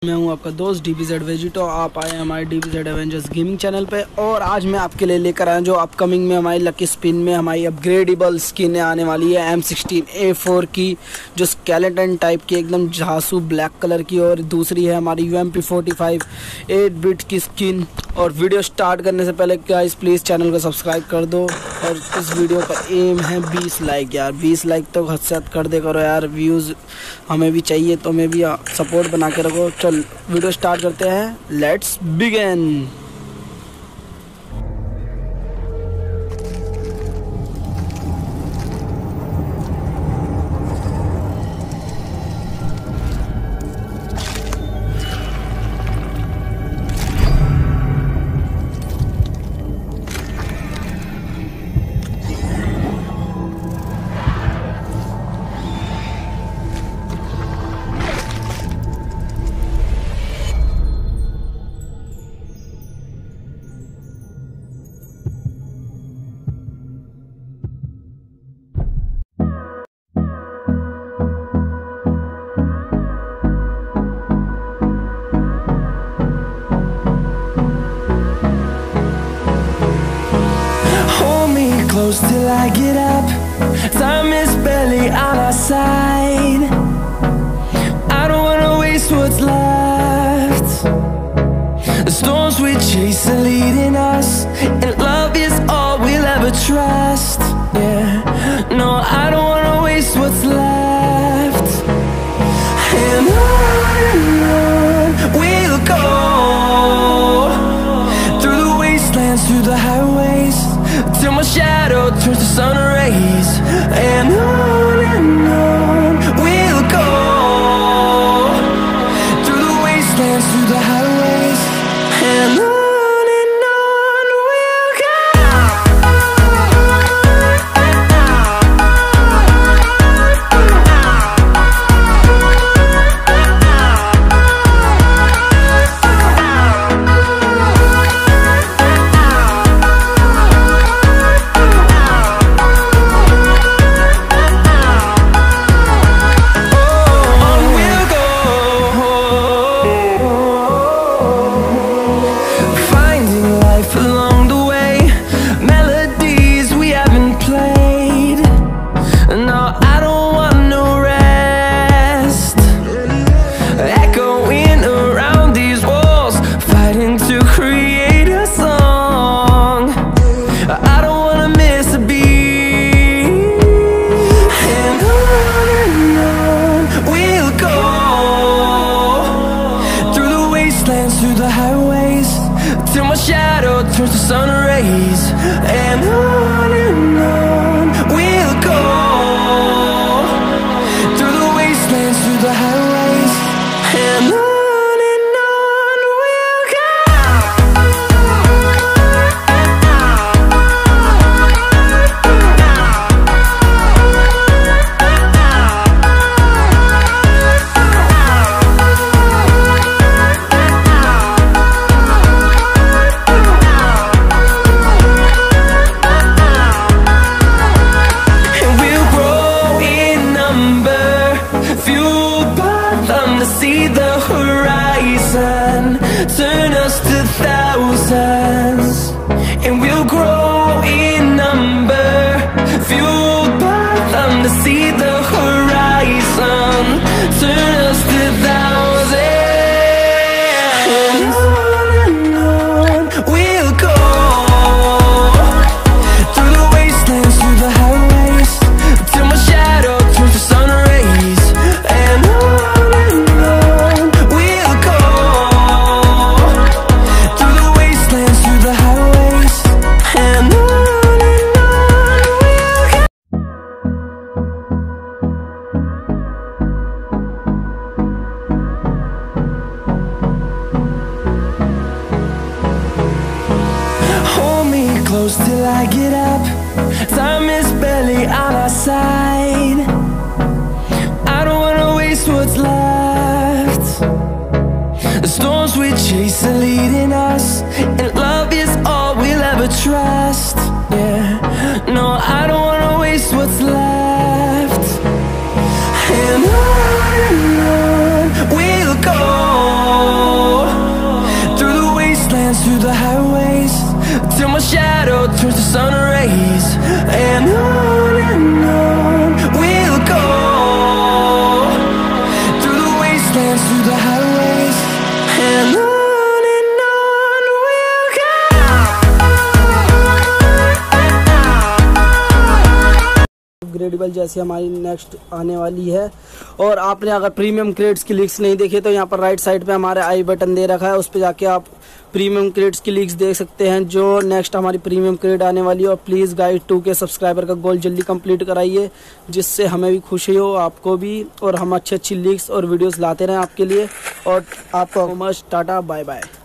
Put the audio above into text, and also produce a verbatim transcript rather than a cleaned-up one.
मैं हूं आपका दोस्त डी बी जेड वेजिटो। आप आए हमारे D B Z Avengers gaming channel पे और आज मैं आपके लिए लेकर आया जो अपकमिंग में हमारी लकी स्पिन में हमारी अपग्रेडेबल स्किन आने वाली है एम सिक्सटीन ए फोर की, जो स्केलेटन टाइप की एकदम झांसू ब्लैक कलर की, और दूसरी है हमारी U M P forty five eight bit की स्किन। और वीडियो स्टार्ट करने से पहले गाइस प्लीज़ चैनल को सब्सक्राइब कर दो, और इस वीडियो का एम है बीस लाइक। यार बीस लाइक तो हद से हद कर दे करो यार, व्यूज़ हमें भी चाहिए, तो हमें भी सपोर्ट बना के रखो। चल वीडियो स्टार्ट करते हैं, let's begin. Close till I get up, time is barely on our side. I don't wanna waste what's left. The storms we chase are leading us, and love is all we'll ever trust. Yeah, no, I don't wanna waste what's left. And on and on we'll go, through the wastelands, through the highways, till my shadow turns to sun rays. And on and on we'll go, through the wastelands, through the highways, and on. Through the highways, till my shadow turns to sun rays. And on and on we'll go, through the wastelands, through the highways, and on. See the horizon, turn us to thousands, and we'll grow in number, fueled by them. To see the horizon, turn us to thousands, and on and on we'll go, through the wastelands, through the highways, till my shadow turns to sun rays. And on close till I get up, time is barely on our side. I don't wanna waste what's left. The storms we chase are leading us, and love is all we'll ever trust. Yeah, no, I don't wanna waste what's left. And on and on we'll go, dance through the highways, and on and on we'll go. Upgradeable जैसी हमारी next आने वाली है। और आपने अगर premium creds की leaks नहीं देखे तो यहाँ पर राइट साइड पे हमारे आई बटन दे रखा है, उस पर जाके आप प्रीमियम क्रेड्स की लीक्स देख सकते हैं जो नेक्स्ट हमारी प्रीमियम क्रेड आने वाली है। और प्लीज़ गाइस टू के सब्सक्राइबर का गोल जल्दी कंप्लीट कराइए, जिससे हमें भी खुशी हो, आपको भी, और हम अच्छी अच्छी लीक्स और वीडियोस लाते रहें आपके लिए। और आपको मच टाटा बाय बाय।